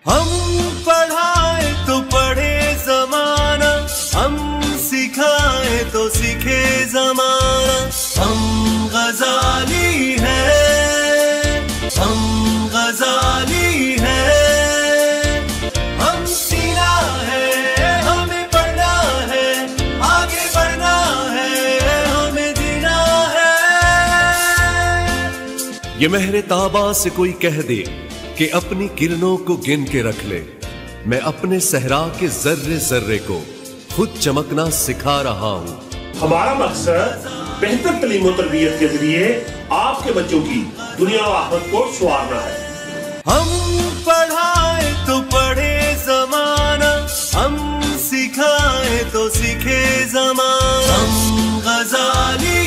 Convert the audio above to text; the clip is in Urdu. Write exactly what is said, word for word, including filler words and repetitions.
ہم پڑھائے تو پڑھے زمانہ، ہم سکھائے تو سیکھے زمانہ. ہم غزالی ہے، ہم غزالی ہے، ہم سینا ہے، ہمیں پڑھنا ہے، آگے بڑھنا ہے، ہمیں جینا ہے. یہ مہر تابا سے کوئی کہہ دے کہ اپنی کرنوں کو گن کے رکھ لے، میں اپنے صحرا کے ذرے ذرے کو خود چمکنا سکھا رہا ہوں. ہمارا مقصد بہتر تعلیم و تربیت کے ذریعے آپ کے بچوں کی دنیا و آخرت کو سنوارنا ہے. ہم پڑھائے تو پڑھے زمانہ، ہم سکھائے تو سیکھے زمانہ. ہم غزالی